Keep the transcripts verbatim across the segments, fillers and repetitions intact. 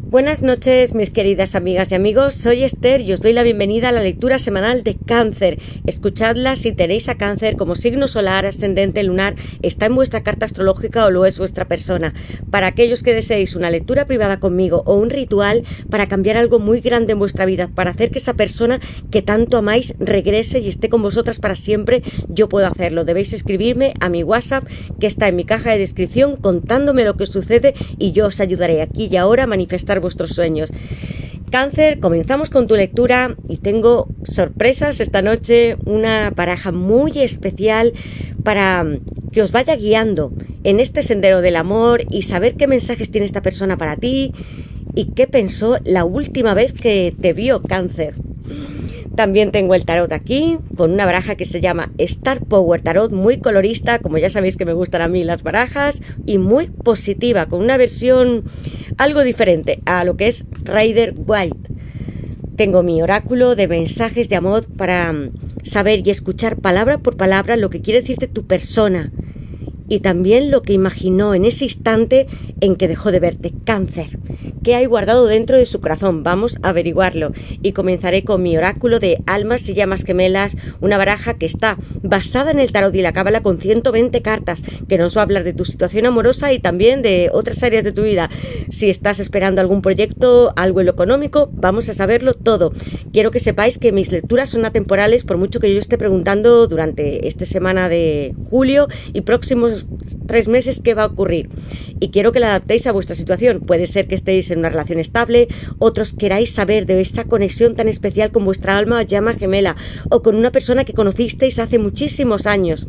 Buenas noches, mis queridas amigas y amigos, soy Esther y os doy la bienvenida a la lectura semanal de Cáncer. Escuchadla si tenéis a Cáncer como signo solar, ascendente, lunar, está en vuestra carta astrológica o lo es vuestra persona. Para aquellos que deseéis una lectura privada conmigo o un ritual para cambiar algo muy grande en vuestra vida, para hacer que esa persona que tanto amáis regrese y esté con vosotras para siempre, yo puedo hacerlo. Debéis escribirme a mi WhatsApp que está en mi caja de descripción contándome lo que os sucede y yo os ayudaré aquí y ahora a manifestar vuestros sueños. Cáncer, comenzamos con tu lectura y tengo sorpresas esta noche, una baraja muy especial para que os vaya guiando en este sendero del amor y saber qué mensajes tiene esta persona para ti y qué pensó la última vez que te vio, Cáncer. También tengo el tarot aquí, con una baraja que se llama Star Power Tarot, muy colorista, como ya sabéis que me gustan a mí las barajas, y muy positiva, con una versión algo diferente a lo que es Rider White. Tengo mi oráculo de mensajes de amor para saber y escuchar palabra por palabra lo que quiere decirte tu persona y también lo que imaginó en ese instante en que dejó de verte, Cáncer. ¿Qué hay guardado dentro de su corazón? Vamos a averiguarlo. Y comenzaré con mi oráculo de almas y llamas gemelas, una baraja que está basada en el tarot y la cábala con ciento veinte cartas, que nos va a hablar de tu situación amorosa y también de otras áreas de tu vida. Si estás esperando algún proyecto, algo en lo económico, vamos a saberlo todo. Quiero que sepáis que mis lecturas son atemporales, por mucho que yo esté preguntando durante esta semana de julio y próximos tres meses qué va a ocurrir. Y quiero que la adaptéis a vuestra situación. Puede ser que estéis en una relación estable, otros queráis saber de esta conexión tan especial con vuestra alma o llama gemela, o con una persona que conocisteis hace muchísimos años.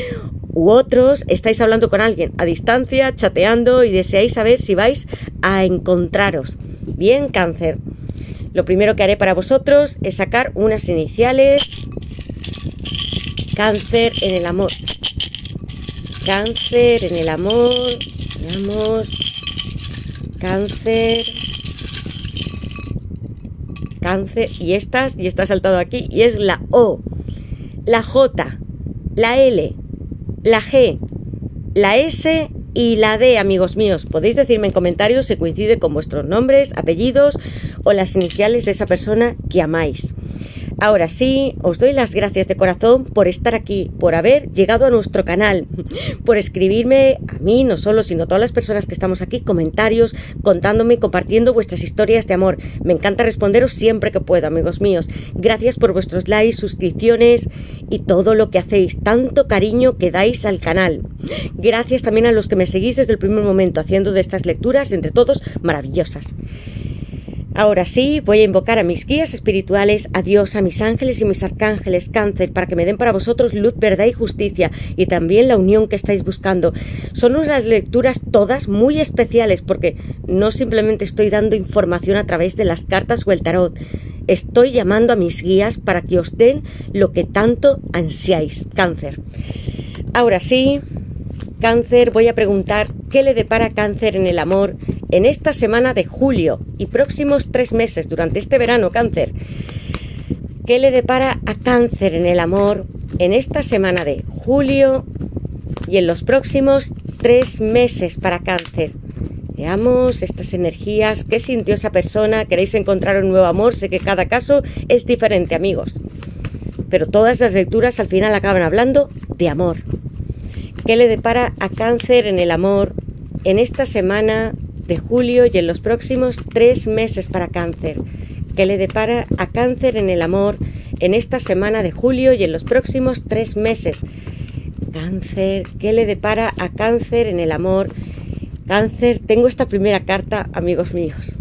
U otros estáis hablando con alguien a distancia, chateando y deseáis saber si vais a encontraros. Bien, Cáncer. Lo primero que haré para vosotros es sacar unas iniciales. Cáncer en el amor. Cáncer en el amor. Veamos. Cáncer. Cáncer. Y estas, y está saltado aquí, y es la O, la J, la L, la G, la S y la D, amigos míos. Podéis decirme en comentarios si coincide con vuestros nombres, apellidos o las iniciales de esa persona que amáis. Ahora sí, os doy las gracias de corazón por estar aquí, por haber llegado a nuestro canal, por escribirme a mí, no solo, sino a todas las personas que estamos aquí, comentarios, contándome y compartiendo vuestras historias de amor. Me encanta responderos siempre que puedo, amigos míos. Gracias por vuestros likes, suscripciones y todo lo que hacéis, tanto cariño que dais al canal. Gracias también a los que me seguís desde el primer momento, haciendo de estas lecturas, entre todos, maravillosas. Ahora sí, voy a invocar a mis guías espirituales, a Dios, a mis ángeles y mis arcángeles, Cáncer, para que me den para vosotros luz, verdad y justicia, y también la unión que estáis buscando. Son unas lecturas todas muy especiales, porque no simplemente estoy dando información a través de las cartas o el tarot. Estoy llamando a mis guías para que os den lo que tanto ansiáis, Cáncer. Ahora sí, Cáncer, voy a preguntar qué le depara Cáncer en el amor en esta semana de julio y próximos tres meses durante este verano, Cáncer. ¿Qué le depara a Cáncer en el amor en esta semana de julio y en los próximos tres meses para Cáncer? Veamos estas energías, qué sintió esa persona, queréis encontrar un nuevo amor. Sé que cada caso es diferente, amigos, pero todas las lecturas al final acaban hablando de amor. ¿Qué le depara a Cáncer en el amor en esta semana de julio y en los próximos tres meses para Cáncer? ¿Qué le depara a Cáncer en el amor en esta semana de julio y en los próximos tres meses? Cáncer, ¿qué le depara a Cáncer en el amor? Cáncer, tengo esta primera carta, amigos míos.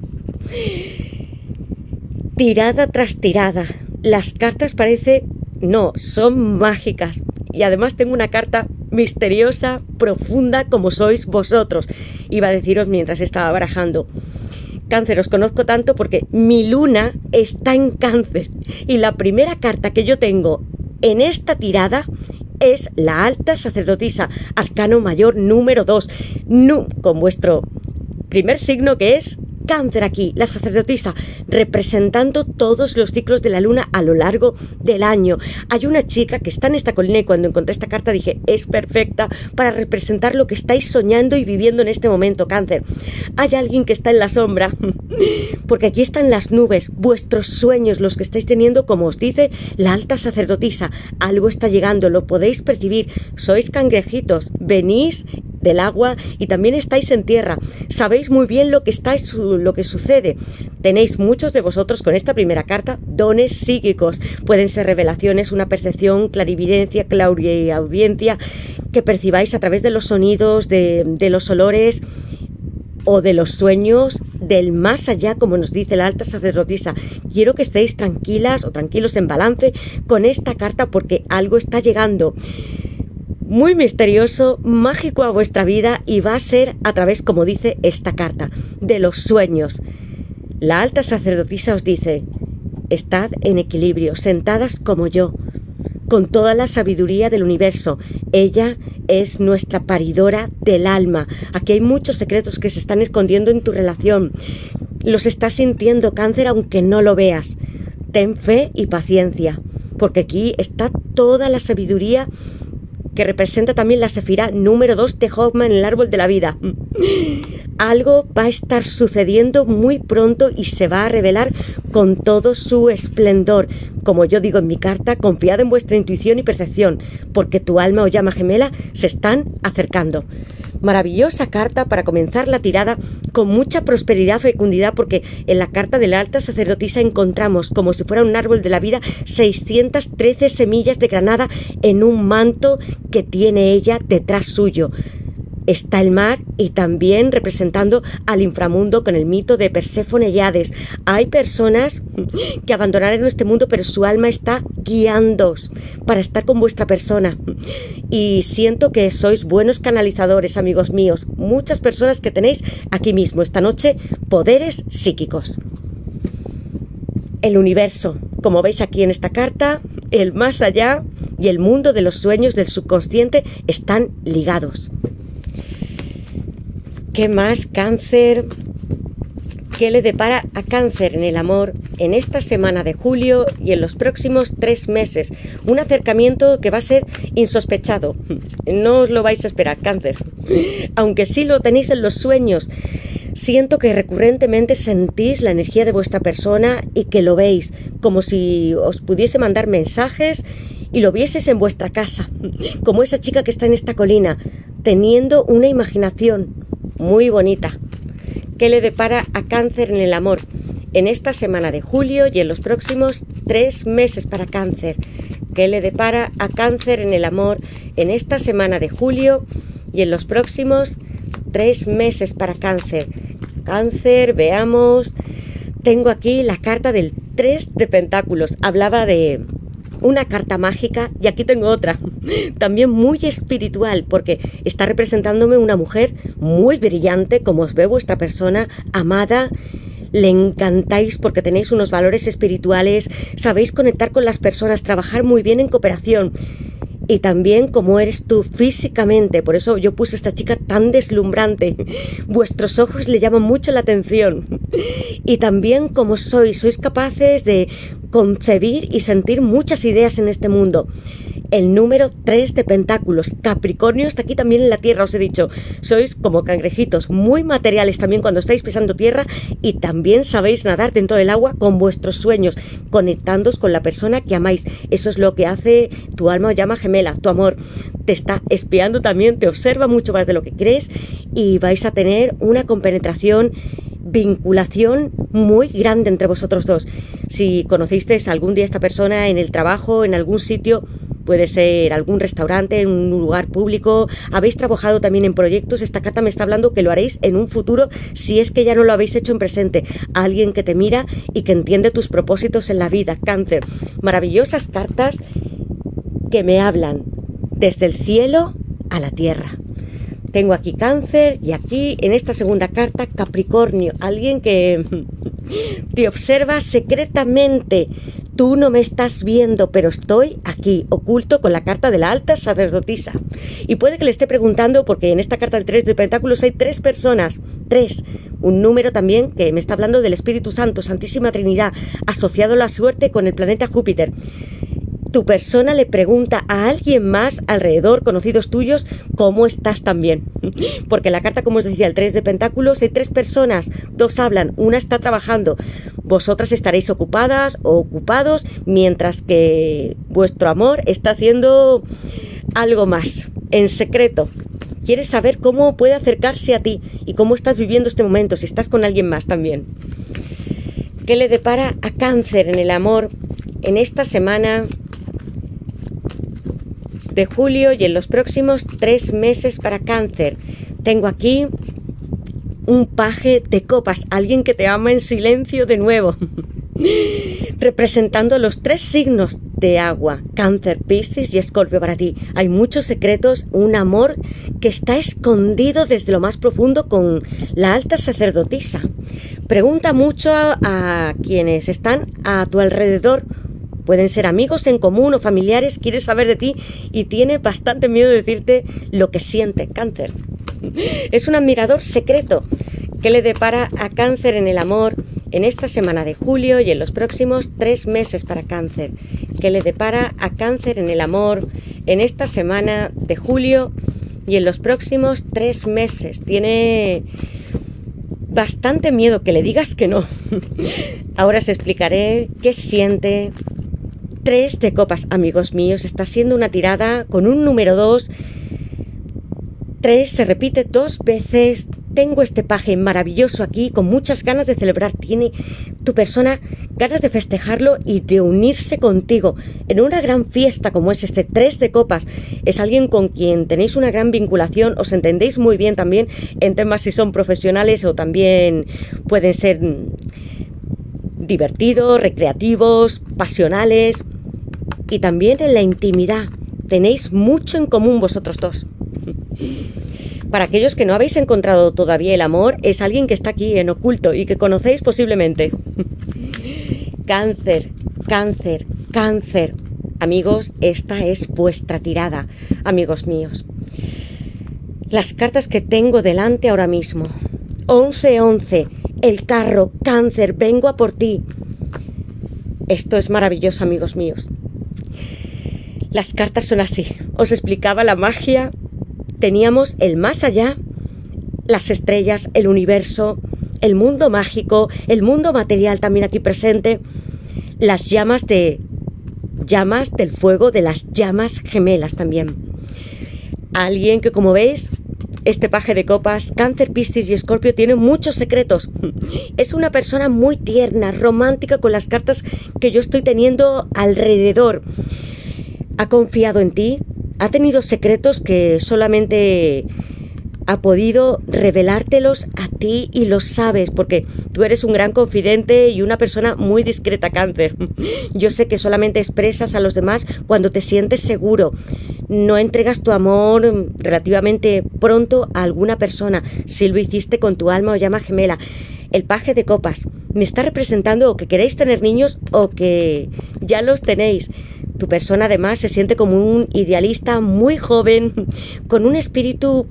Tirada tras tirada. Las cartas parece, no, son mágicas. Y además tengo una carta misteriosa, profunda, como sois vosotros. Iba a deciros mientras estaba barajando. Cáncer, os conozco tanto porque mi luna está en Cáncer. Y la primera carta que yo tengo en esta tirada es la alta sacerdotisa, arcano mayor número dos, nu, con vuestro primer signo que es Cáncer aquí, la sacerdotisa, representando todos los ciclos de la luna a lo largo del año. Hay una chica que está en esta colina y cuando encontré esta carta dije, es perfecta para representar lo que estáis soñando y viviendo en este momento, Cáncer. Hay alguien que está en la sombra, porque aquí están las nubes, vuestros sueños, los que estáis teniendo, como os dice la alta sacerdotisa. Algo está llegando, lo podéis percibir. Sois cangrejitos, venís del agua y también estáis en tierra. Sabéis muy bien lo que estáis, lo que sucede. Tenéis muchos de vosotros con esta primera carta dones psíquicos. Pueden ser revelaciones, una percepción, clarividencia, clariaudiencia, que percibáis a través de los sonidos, de, de los olores o de los sueños del más allá, como nos dice la alta sacerdotisa. Quiero que estéis tranquilas o tranquilos en balance con esta carta porque algo está llegando muy misterioso, mágico a vuestra vida y va a ser a través, como dice esta carta, de los sueños. La alta sacerdotisa os dice, estad en equilibrio, sentadas como yo, con toda la sabiduría del universo. Ella es nuestra paridora del alma. Aquí hay muchos secretos que se están escondiendo en tu relación. Los estás sintiendo, Cáncer, aunque no lo veas. Ten fe y paciencia, porque aquí está toda la sabiduría que representa también la sefirá número dos de Hogman en el árbol de la vida. Algo va a estar sucediendo muy pronto y se va a revelar con todo su esplendor. Como yo digo en mi carta, confiad en vuestra intuición y percepción, porque tu alma o llama gemela se están acercando. Maravillosa carta para comenzar la tirada con mucha prosperidad, fecundidad, porque en la carta de la alta sacerdotisa encontramos, como si fuera un árbol de la vida, seiscientas trece semillas de granada en un manto que tiene ella detrás suyo. Está el mar y también representando al inframundo con el mito de Perséfone y Hades. Hay personas que abandonaron este mundo, pero su alma está guiándoos para estar con vuestra persona. Y siento que sois buenos canalizadores, amigos míos. Muchas personas que tenéis aquí mismo esta noche poderes psíquicos. El universo, como veis aquí en esta carta, el más allá y el mundo de los sueños del subconsciente están ligados. ¿Qué más, Cáncer? ¿Qué le depara a Cáncer en el amor en esta semana de julio y en los próximos tres meses? Un acercamiento que va a ser insospechado. No os lo vais a esperar, Cáncer. Aunque sí lo tenéis en los sueños. Siento que recurrentemente sentís la energía de vuestra persona y que lo veis, como si os pudiese mandar mensajes y lo vieses en vuestra casa, como esa chica que está en esta colina, teniendo una imaginación muy bonita. ¿Qué le depara a Cáncer en el amor en esta semana de julio y en los próximos tres meses para Cáncer? ¿Qué le depara a Cáncer en el amor en esta semana de julio y en los próximos tres meses para Cáncer? Cáncer, veamos. Tengo aquí la carta del tres de pentáculos. Hablaba de una carta mágica y aquí tengo otra, también muy espiritual, porque está representándome una mujer muy brillante, como os ve vuestra persona, amada. Le encantáis porque tenéis unos valores espirituales, sabéis conectar con las personas, trabajar muy bien en cooperación. Y también como eres tú físicamente, por eso yo puse a esta chica tan deslumbrante. Vuestros ojos le llaman mucho la atención. Y también como sois, sois capaces de concebir y sentir muchas ideas en este mundo. El número tres de pentáculos, Capricornio, está aquí también en la tierra, os he dicho. Sois como cangrejitos, muy materiales también cuando estáis pisando tierra y también sabéis nadar dentro del agua con vuestros sueños, conectándoos con la persona que amáis. Eso es lo que hace tu alma o llama gemela, tu amor. Te está espiando también, te observa mucho más de lo que crees y vais a tener una compenetración, vinculación muy grande entre vosotros dos. Si conocisteis algún día a esta persona en el trabajo, en algún sitio, puede ser algún restaurante, en un lugar público, habéis trabajado también en proyectos, esta carta me está hablando que lo haréis en un futuro si es que ya no lo habéis hecho en presente. Alguien que te mira y que entiende tus propósitos en la vida, Cáncer. Maravillosas cartas que me hablan desde el cielo a la tierra. Tengo aquí Cáncer y aquí en esta segunda carta Capricornio, alguien que te observa secretamente Tú no me estás viendo, pero estoy aquí, oculto, con la carta de la alta sacerdotisa. Y puede que le esté preguntando, porque en esta carta del tres de pentáculos hay tres personas, tres, un número también que me está hablando del Espíritu Santo, Santísima Trinidad, asociado a la suerte con el planeta Júpiter. Tu persona le pregunta a alguien más alrededor, conocidos tuyos, ¿cómo estás también? Porque la carta, como os decía, el tres de pentáculos, hay tres personas, dos hablan, una está trabajando. Vosotras estaréis ocupadas o ocupados, mientras que vuestro amor está haciendo algo más, en secreto. Quieres saber cómo puede acercarse a ti y cómo estás viviendo este momento, si estás con alguien más también. ¿Qué le depara a Cáncer en el amor en esta semana de julio y en los próximos tres meses para Cáncer? Tengo aquí un paje de copas, alguien que te ama en silencio de nuevo, representando los tres signos de agua, Cáncer, Piscis y Escorpio para ti. Hay muchos secretos, un amor que está escondido desde lo más profundo con la alta sacerdotisa. Pregunta mucho a, a quienes están a tu alrededor. Pueden ser amigos en común o familiares, quiere saber de ti y tiene bastante miedo de decirte lo que siente. Cáncer. Es un admirador secreto que le depara a Cáncer en el amor en esta semana de julio y en los próximos tres meses para Cáncer. Que le depara a Cáncer en el amor en esta semana de julio y en los próximos tres meses. Tiene bastante miedo que le digas que no. Ahora os explicaré qué siente. Tres de copas, amigos míos, está siendo una tirada con un número dos. Tres se repite dos veces. Tengo este paje maravilloso aquí con muchas ganas de celebrar. Tiene tu persona ganas de festejarlo y de unirse contigo en una gran fiesta como es este tres de copas. Es alguien con quien tenéis una gran vinculación, os entendéis muy bien también en temas si son profesionales o también pueden ser divertidos, recreativos, pasionales y también en la intimidad. Tenéis mucho en común vosotros dos. Para aquellos que no habéis encontrado todavía el amor, es alguien que está aquí en oculto y que conocéis posiblemente. Cáncer, Cáncer, Cáncer. Amigos, esta es vuestra tirada, amigos míos. Las cartas que tengo delante ahora mismo. once once. El carro, Cáncer, vengo a por ti. Esto es maravilloso, amigos míos. Las cartas son así. Os explicaba la magia. Teníamos el más allá, las estrellas, el universo, el mundo mágico, el mundo material también aquí presente, las llamas de llamas del fuego, de las llamas gemelas también. Alguien que, como veis, este paje de copas, Cáncer, Piscis y Escorpio tiene muchos secretos. Es una persona muy tierna, romántica con las cartas que yo estoy teniendo alrededor. Ha confiado en ti, ha tenido secretos que solamente ha podido revelártelos a ti y lo sabes porque tú eres un gran confidente y una persona muy discreta, Cáncer. Yo sé que solamente expresas a los demás cuando te sientes seguro. No entregas tu amor relativamente pronto a alguna persona si lo hiciste con tu alma o llama gemela. El paje de copas me está representando o que queréis tener niños o que ya los tenéis. Tu persona además se siente como un idealista muy joven, con un espíritu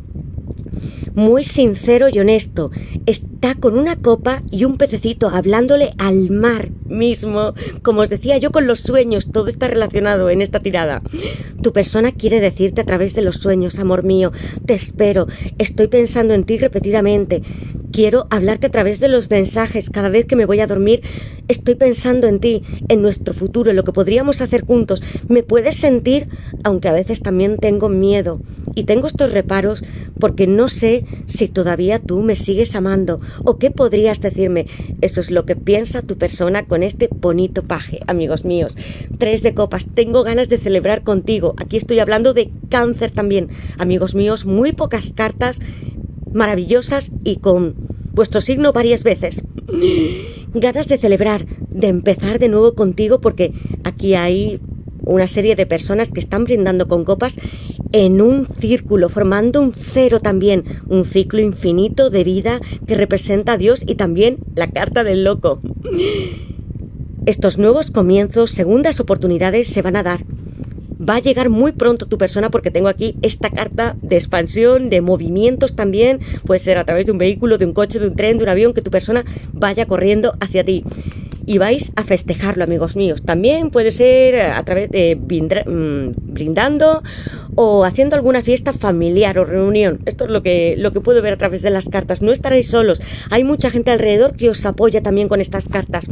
muy sincero y honesto. Está con una copa y un pececito hablándole al mar mismo. Como os decía yo con los sueños, todo está relacionado en esta tirada. Tu persona quiere decirte a través de los sueños, amor mío, te espero, estoy pensando en ti repetidamente. Quiero hablarte a través de los mensajes. Cada vez que me voy a dormir, estoy pensando en ti, en nuestro futuro, en lo que podríamos hacer juntos. Me puedes sentir, aunque a veces también tengo miedo. Y tengo estos reparos porque no sé si todavía tú me sigues amando o qué podrías decirme. Eso es lo que piensa tu persona con este bonito paje, amigos míos. Tres de copas. Tengo ganas de celebrar contigo. Aquí estoy hablando de Cáncer también. Amigos míos, muy pocas cartas maravillosas y con vuestro signo varias veces. Ganas de celebrar, de empezar de nuevo contigo porque aquí hay una serie de personas que están brindando con copas en un círculo, formando un cero también, un ciclo infinito de vida que representa a Dios y también la carta del loco. Estos nuevos comienzos, segundas oportunidades se van a dar. Va a llegar muy pronto tu persona porque tengo aquí esta carta de expansión, de movimientos también. Puede ser a través de un vehículo, de un coche, de un tren, de un avión, que tu persona vaya corriendo hacia ti. Y vais a festejarlo, amigos míos. También puede ser a través de brindando o haciendo alguna fiesta familiar o reunión. Esto es lo que, lo que puedo ver a través de las cartas. No estaréis solos. Hay mucha gente alrededor que os apoya también con estas cartas.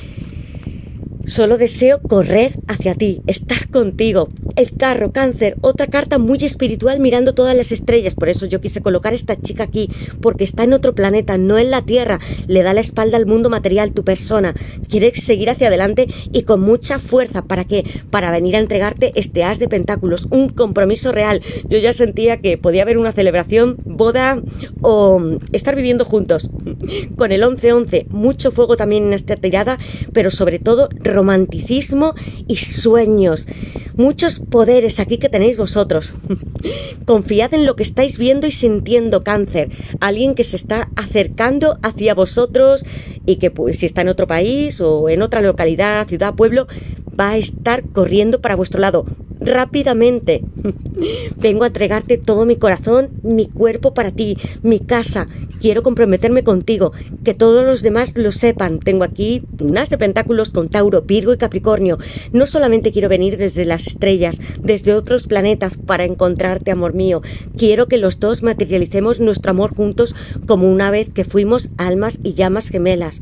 Solo deseo correr hacia ti, estar contigo. El carro, Cáncer, otra carta muy espiritual mirando todas las estrellas. Por eso yo quise colocar a esta chica aquí, porque está en otro planeta, no en la Tierra. Le da la espalda al mundo material, tu persona. Quiere seguir hacia adelante y con mucha fuerza. ¿Para qué? Para venir a entregarte este as de pentáculos, un compromiso real. Yo ya sentía que podía haber una celebración, boda o estar viviendo juntos. Con el once once, mucho fuego también en esta tirada, pero sobre todo romanticismo y sueños. Muchos poderes aquí que tenéis vosotros. Confiad en lo que estáis viendo y sintiendo, Cáncer. Alguien que se está acercando hacia vosotros y que pues, si está en otro país o en otra localidad, ciudad, pueblo, va a estar corriendo para vuestro lado rápidamente. Vengo a entregarte todo mi corazón, mi cuerpo para ti, mi casa. Quiero comprometerme contigo, que todos los demás lo sepan. Tengo aquí un as de pentáculos con Tauro, Virgo y Capricornio. No solamente quiero venir desde las estrellas, desde otros planetas para encontrarte, amor mío. Quiero que los dos materialicemos nuestro amor juntos como una vez que fuimos almas y llamas gemelas.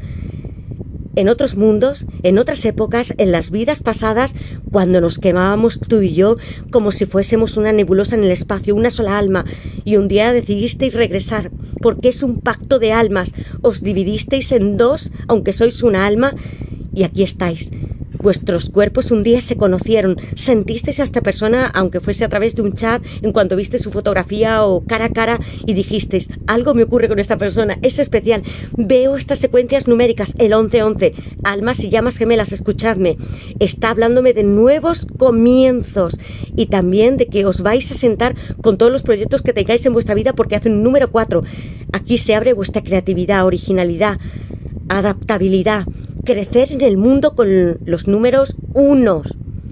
En otros mundos, en otras épocas, en las vidas pasadas, cuando nos quemábamos tú y yo como si fuésemos una nebulosa en el espacio, una sola alma, y un día decidisteis regresar, porque es un pacto de almas, os dividisteis en dos, aunque sois una alma, y aquí estáis. Vuestros cuerpos un día se conocieron, sentisteis a esta persona, aunque fuese a través de un chat, en cuanto viste su fotografía o cara a cara, y dijisteis, algo me ocurre con esta persona, es especial. Veo estas secuencias numéricas, el once once, almas y llamas gemelas, escuchadme, está hablándome de nuevos comienzos y también de que os vais a sentar con todos los proyectos que tengáis en vuestra vida porque hace un número cuatro. Aquí se abre vuestra creatividad, originalidad, adaptabilidad, crecer en el mundo con los números unos.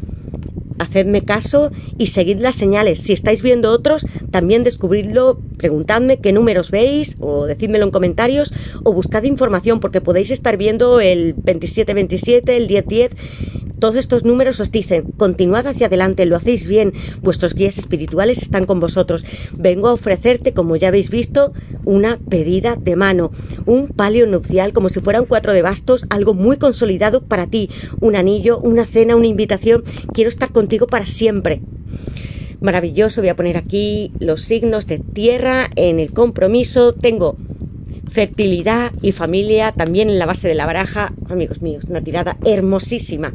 Hacedme caso y seguid las señales. Si estáis viendo otros, también descubridlo, preguntadme qué números veis o decídmelo en comentarios o buscad información porque podéis estar viendo el veintisiete veintisiete, el diez diez. Todos estos números os dicen, continuad hacia adelante, lo hacéis bien, vuestros guías espirituales están con vosotros. Vengo a ofrecerte, como ya habéis visto, una pedida de mano, un palio nupcial, como si fuera un cuatro de bastos, algo muy consolidado para ti, un anillo, una cena, una invitación. Quiero estar contigo para siempre. Maravilloso, voy a poner aquí los signos de tierra en el compromiso. Tengo fertilidad y familia también en la base de la baraja. Amigos míos, una tirada hermosísima.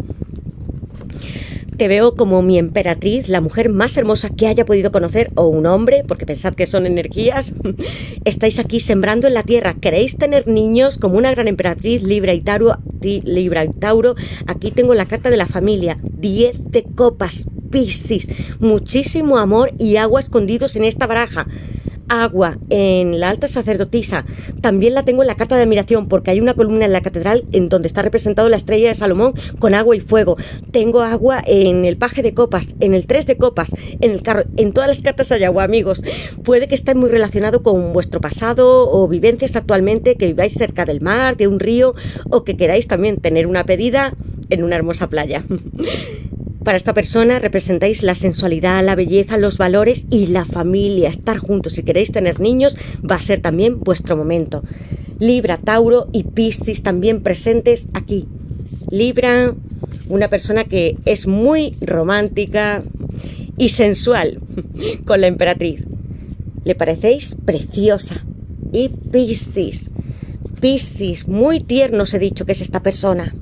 Te veo como mi emperatriz, la mujer más hermosa que haya podido conocer, o un hombre, porque pensad que son energías. Estáis aquí sembrando en la tierra. ¿Queréis tener niños como una gran emperatriz, Libra y Tauro? Libra y Tauro. Aquí tengo la carta de la familia, diez de copas, Piscis. Muchísimo amor y agua escondidos en esta baraja. Agua en la alta sacerdotisa, también la tengo en la carta de admiración porque hay una columna en la catedral en donde está representado la estrella de Salomón con agua y fuego. Tengo agua en el paje de copas, en el tres de copas, en el carro, en todas las cartas hay agua, amigos. Puede que esté muy relacionado con vuestro pasado o vivencias actualmente, que viváis cerca del mar, de un río o que queráis también tener una pedida en una hermosa playa. Para esta persona representáis la sensualidad, la belleza, los valores y la familia. Estar juntos. Si queréis tener niños, va a ser también vuestro momento. Libra, Tauro y Piscis también presentes aquí. Libra, una persona que es muy romántica y sensual con la emperatriz. Le parecéis preciosa. Y Piscis. Piscis, muy tierno os he dicho que es esta persona.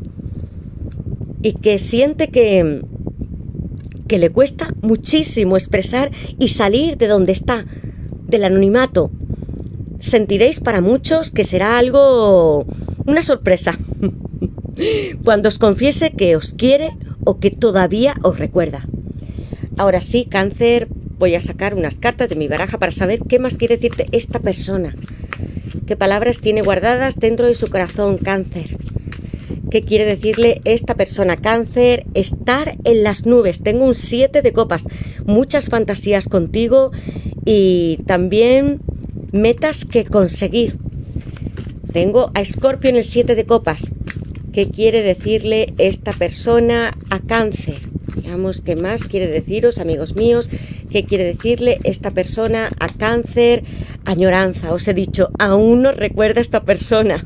Y que siente que... que le cuesta muchísimo expresar y salir de donde está, del anonimato. Sentiréis para muchos que será algo, una sorpresa, cuando os confiese que os quiere o que todavía os recuerda. Ahora sí, Cáncer, voy a sacar unas cartas de mi baraja para saber qué más quiere decirte esta persona. ¿Qué palabras tiene guardadas dentro de su corazón, Cáncer? ¿Qué quiere decirle esta persona? Cáncer, estar en las nubes. Tengo un siete de copas, muchas fantasías contigo y también metas que conseguir. Tengo a Escorpio en el siete de copas. ¿Qué quiere decirle esta persona a Cáncer? Veamos qué más quiere deciros, amigos míos. ¿Qué quiere decirle esta persona a Cáncer? Añoranza. Os he dicho, aún no recuerda esta persona.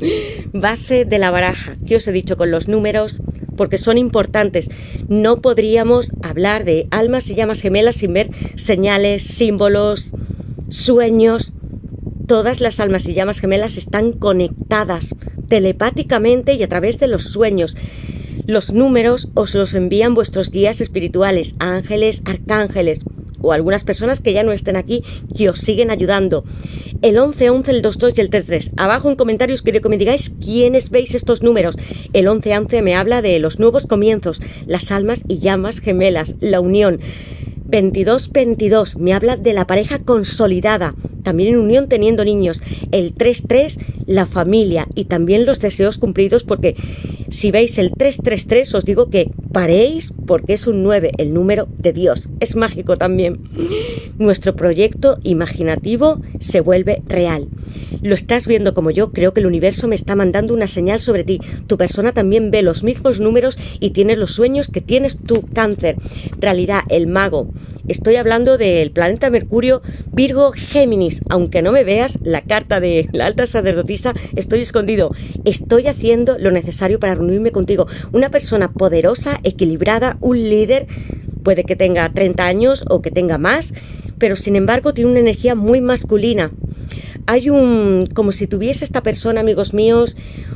Base de la baraja. ¿Qué os he dicho con los números? Porque son importantes. No podríamos hablar de almas y llamas gemelas sin ver señales, símbolos, sueños. Todas las almas y llamas gemelas están conectadas telepáticamente y a través de los sueños. Los números os los envían vuestros guías espirituales, ángeles, arcángeles o algunas personas que ya no estén aquí que os siguen ayudando. El once once, el dos dos y el tres tres. Abajo en comentarios quiero que me digáis quiénes veis estos números. El once once me habla de los nuevos comienzos, las almas y llamas gemelas, la unión. veintidós veintidós me habla de la pareja consolidada, también en unión teniendo niños. El tres tres, la familia y también los deseos cumplidos, porque si veis el tres tres tres os digo que paréis porque es un nueve, el número de Dios. Es mágico también. Nuestro proyecto imaginativo se vuelve real. Lo estás viendo como yo, creo que el universo me está mandando una señal sobre ti. Tu persona también ve los mismos números y tiene los sueños que tienes tú, Cáncer. Realidad, el mago. Estoy hablando del planeta Mercurio, Virgo, Géminis. Aunque no me veas, la carta de la alta sacerdotisa, estoy escondido. Estoy haciendo lo necesario para reunirme contigo. Una persona poderosa, equilibrada, un líder, puede que tenga treinta años o que tenga más, pero sin embargo tiene una energía muy masculina. Hay un, como si tuviese esta persona, amigos míos,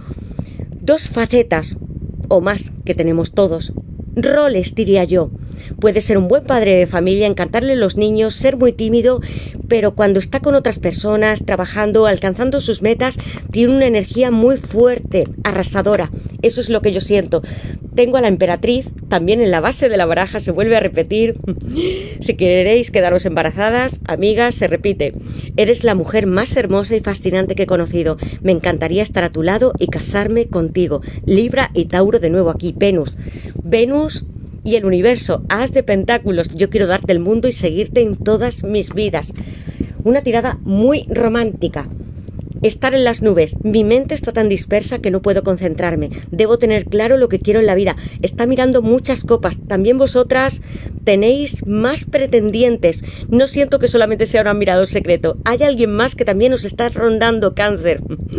dos facetas o más que tenemos todos. Roles, diría yo. Puede ser un buen padre de familia, encantarle a los niños, ser muy tímido, pero cuando está con otras personas, trabajando, alcanzando sus metas, tiene una energía muy fuerte, arrasadora. Eso es lo que yo siento. Tengo a la emperatriz, también en la base de la baraja, se vuelve a repetir. Si queréis quedaros embarazadas, amigas, se repite. Eres la mujer más hermosa y fascinante que he conocido. Me encantaría estar a tu lado y casarme contigo. Libra y Tauro de nuevo aquí. Venus. Venus y el universo. As de pentáculos. Yo quiero darte el mundo y seguirte en todas mis vidas. Una tirada muy romántica. Estar en las nubes. Mi mente está tan dispersa que no puedo concentrarme. Debo tener claro lo que quiero en la vida. Está mirando muchas copas. También vosotras tenéis más pretendientes. No siento que solamente sea un mirador secreto. Hay alguien más que también os está rondando, Cáncer.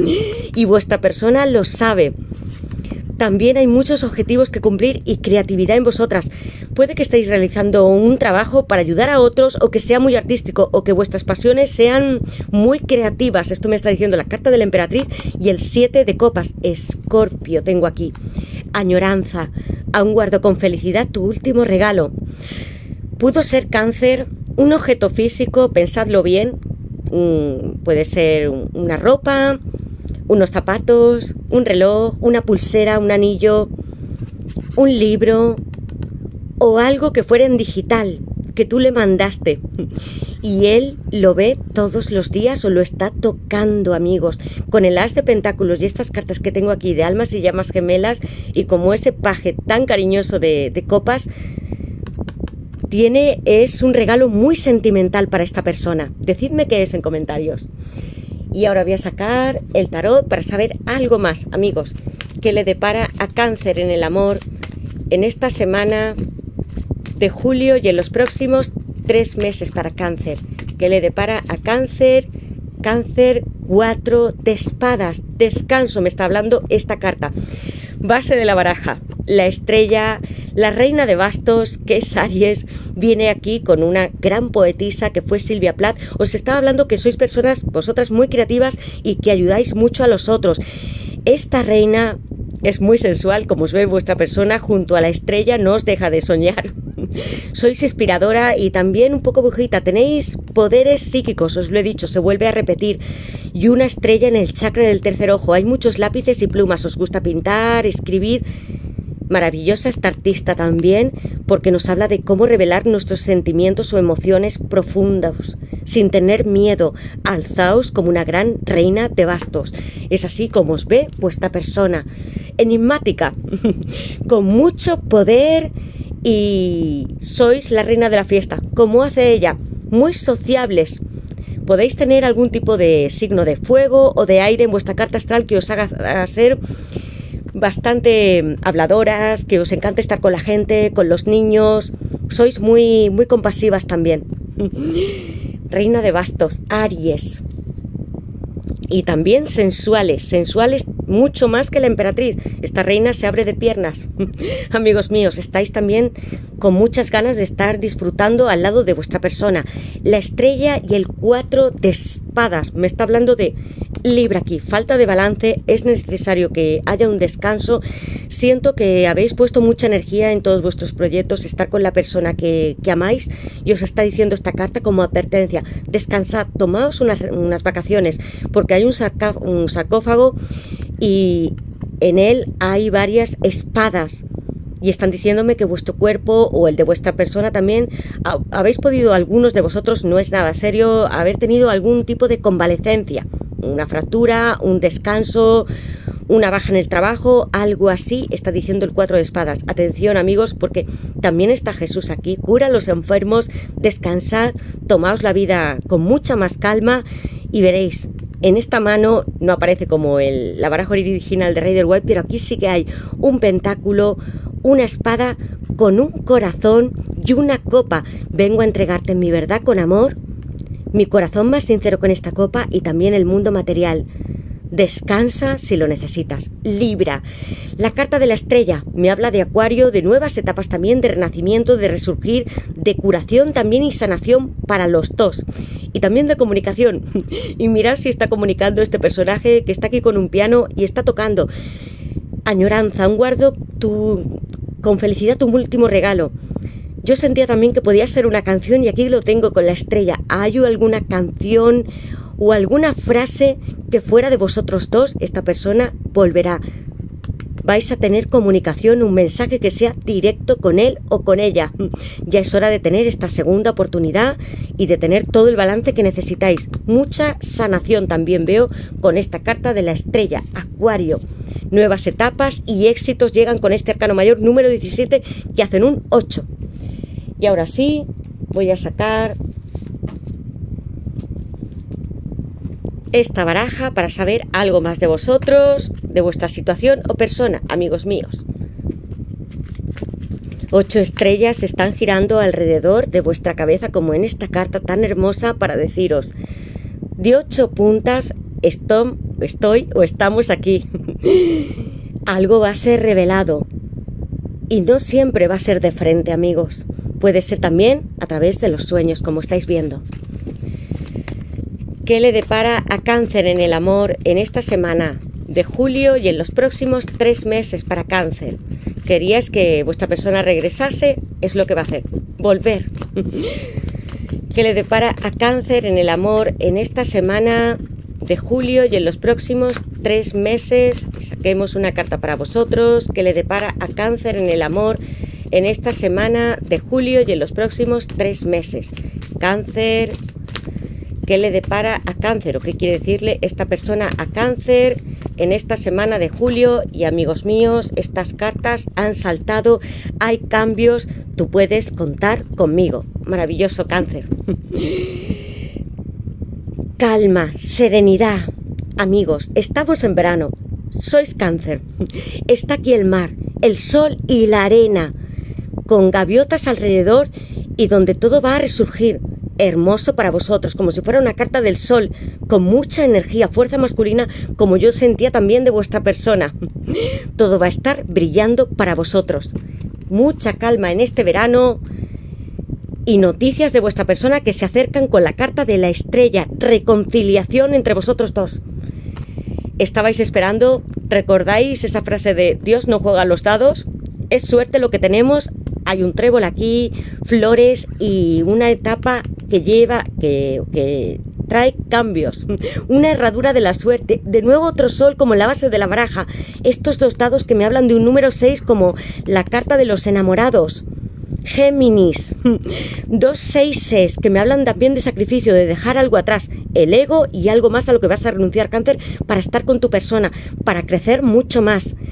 Y vuestra persona lo sabe. También hay muchos objetivos que cumplir y creatividad en vosotras. Puede que estéis realizando un trabajo para ayudar a otros o que sea muy artístico o que vuestras pasiones sean muy creativas. Esto me está diciendo la carta de la emperatriz y el siete de copas. Escorpio tengo aquí. Añoranza. Aún guardo con felicidad tu último regalo. Pudo ser, Cáncer, un objeto físico, pensadlo bien. Mm, puede ser una ropa, unos zapatos, un reloj, una pulsera, un anillo, un libro o algo que fuera en digital, que tú le mandaste y él lo ve todos los días o lo está tocando, amigos. Con el as de pentáculos y estas cartas que tengo aquí de almas y llamas gemelas y como ese paje tan cariñoso de, de copas, tiene, es un regalo muy sentimental para esta persona. Decidme qué es en comentarios. Y ahora voy a sacar el tarot para saber algo más, amigos, que le depara a Cáncer en el amor en esta semana de julio y en los próximos tres meses para Cáncer. Que le depara a Cáncer, Cáncer, cuatro de espadas, descanso, me está hablando esta carta. Base de la baraja, la estrella, la reina de bastos, que es Aries, viene aquí con una gran poetisa que fue Silvia Plath. Os estaba hablando que sois personas, vosotras, muy creativas y que ayudáis mucho a los otros. Esta reina es muy sensual, como os ve vuestra persona, junto a la estrella no os deja de soñar. Sois inspiradora y también un poco brujita, tenéis poderes psíquicos, os lo he dicho, se vuelve a repetir. Y una estrella en el chakra del tercer ojo, hay muchos lápices y plumas, os gusta pintar, escribir. Maravillosa esta artista también, porque nos habla de cómo revelar nuestros sentimientos o emociones profundos, sin tener miedo. Alzaos como una gran reina de bastos. Es así como os ve vuestra persona. enigmática, con mucho poder y sois la reina de la fiesta. ¿Cómo hace ella? Muy sociables. Podéis tener algún tipo de signo de fuego o de aire en vuestra carta astral que os haga ser bastante habladoras, que os encanta estar con la gente, con los niños. Sois muy, muy compasivas también. Reina de bastos, Aries. Y también sensuales, sensuales mucho más que la emperatriz. Esta reina se abre de piernas. Amigos míos, estáis también con muchas ganas de estar disfrutando al lado de vuestra persona. La estrella y el cuatro de espadas. Me está hablando de Libra aquí. Falta de balance, es necesario que haya un descanso. Siento que habéis puesto mucha energía en todos vuestros proyectos, estar con la persona que, que amáis, y os está diciendo esta carta como advertencia. Descansad, tomaos unas, unas vacaciones, porque hay un, sarcá, un sarcófago y en él hay varias espadas. Y están diciéndome que vuestro cuerpo o el de vuestra persona también, ha, habéis podido, algunos de vosotros, no es nada serio, haber tenido algún tipo de convalecencia. Una fractura, un descanso, una baja en el trabajo, algo así, está diciendo el cuatro de espadas. Atención, amigos, porque también está Jesús aquí. Cura a los enfermos, descansad, tomaos la vida con mucha más calma y veréis. En esta mano no aparece como el, la baraja original de Rider-Waite, pero aquí sí que hay un pentáculo, una espada con un corazón y una copa. Vengo a entregarte mi verdad con amor, mi corazón más sincero con esta copa y también el mundo material. Descansa si lo necesitas. Libra. La carta de la estrella me habla de Acuario, de nuevas etapas también, de renacimiento, de resurgir, de curación también y sanación para los dos. Y también de comunicación. Y mirad si está comunicando este personaje que está aquí con un piano y está tocando. Añoranza, un guardo tu, con felicidad tu último regalo. Yo sentía también que podía ser una canción y aquí lo tengo con la estrella. ¿Hay alguna canción o alguna frase que fuera de vosotros dos? Esta persona volverá. Vais a tener comunicación, un mensaje que sea directo con él o con ella. Ya es hora de tener esta segunda oportunidad y de tener todo el balance que necesitáis. Mucha sanación también veo con esta carta de la estrella, Acuario. Nuevas etapas y éxitos llegan con este arcano mayor número diecisiete que hacen un ocho. Y ahora sí, voy a sacar esta baraja para saber algo más de vosotros, de vuestra situación o persona, amigos míos. Ocho estrellas están girando alrededor de vuestra cabeza como en esta carta tan hermosa para deciros: de ocho puntas estoy, estoy o estamos aquí. Algo va a ser revelado y no siempre va a ser de frente, amigos. Puede ser también a través de los sueños, como estáis viendo. ¿Qué le depara a Cáncer en el amor en esta semana de julio y en los próximos tres meses para Cáncer? ¿Queríais que vuestra persona regresase? Es lo que va a hacer, volver. ¿Qué le depara a Cáncer en el amor en esta semana de julio y en los próximos tres meses? Saquemos una carta para vosotros. ¿Qué le depara a Cáncer en el amor en esta semana de julio y en los próximos tres meses? Cáncer, ¿qué le depara a Cáncer o qué quiere decirle esta persona a Cáncer en esta semana de julio? Y amigos míos, estas cartas han saltado, hay cambios, tú puedes contar conmigo. Maravilloso, Cáncer. Calma, serenidad. Amigos, estamos en verano, sois Cáncer. Está aquí el mar, el sol y la arena, con gaviotas alrededor y donde todo va a resurgir. Hermoso para vosotros, como si fuera una carta del sol, con mucha energía, fuerza masculina, como yo sentía también de vuestra persona. Todo va a estar brillando para vosotros. Mucha calma en este verano y noticias de vuestra persona que se acercan con la carta de la estrella, reconciliación entre vosotros dos. ¿Estabais esperando? ¿Recordáis esa frase de Dios no juega a los dados? Es suerte lo que tenemos. Hay un trébol aquí, flores y una etapa que lleva, que, que trae cambios. Una herradura de la suerte. De nuevo otro sol como en la base de la baraja. Estos dos dados que me hablan de un número seis como la carta de los enamorados. Géminis. Dos seises que me hablan también de sacrificio, de dejar algo atrás. El ego y algo más a lo que vas a renunciar, Cáncer, para estar con tu persona, para crecer mucho más.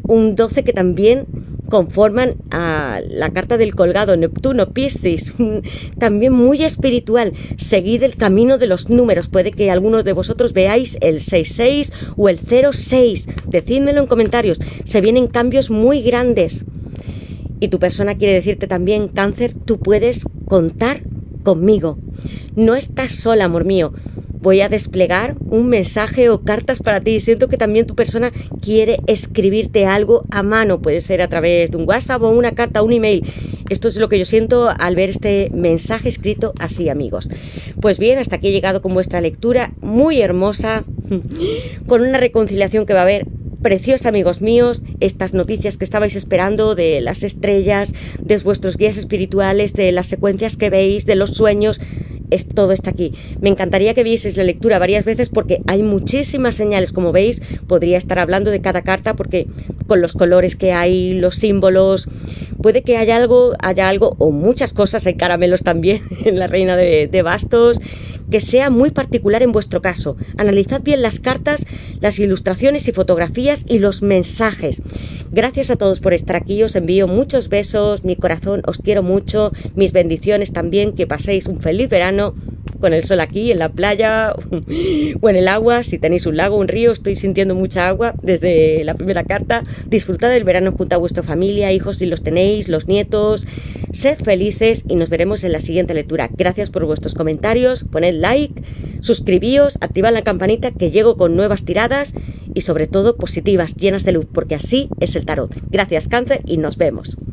un doce que también conforman a la carta del colgado, Neptuno, Piscis, también muy espiritual. Seguid el camino de los números. Puede que algunos de vosotros veáis el seis seis o el cero seis. Decídmelo en comentarios. Se vienen cambios muy grandes. Y tu persona quiere decirte también, Cáncer, tú puedes contar conmigo. No estás sola, amor mío. Voy a desplegar un mensaje o cartas para ti. Siento que también tu persona quiere escribirte algo a mano. Puede ser a través de un WhatsApp o una carta, un email. Esto es lo que yo siento al ver este mensaje escrito así, amigos. Pues bien, hasta aquí he llegado con vuestra lectura muy hermosa, con una reconciliación que va a haber preciosa, amigos míos. Estas noticias que estabais esperando de las estrellas, de vuestros guías espirituales, de las secuencias que veis, de los sueños, es, todo está aquí. Me encantaría que vieseis la lectura varias veces porque hay muchísimas señales. Como veis, podría estar hablando de cada carta porque con los colores que hay, los símbolos, puede que haya algo, haya algo o muchas cosas, hay caramelos también en la reina de, de bastos, que sea muy particular en vuestro caso. Analizad bien las cartas, las ilustraciones y fotografías y los mensajes. Gracias a todos por estar aquí, os envío muchos besos, mi corazón, os quiero mucho, mis bendiciones también, que paséis un feliz verano con el sol aquí en la playa o en el agua, si tenéis un lago, un río. Estoy sintiendo mucha agua desde la primera carta. Disfrutad del verano junto a vuestra familia, hijos si los tenéis, los nietos. Sed felices y nos veremos en la siguiente lectura. Gracias por vuestros comentarios, poned like, suscribíos, activad la campanita que llego con nuevas tiradas y sobre todo positivas, llenas de luz, porque así es el tarot. Gracias, Cáncer, y nos vemos.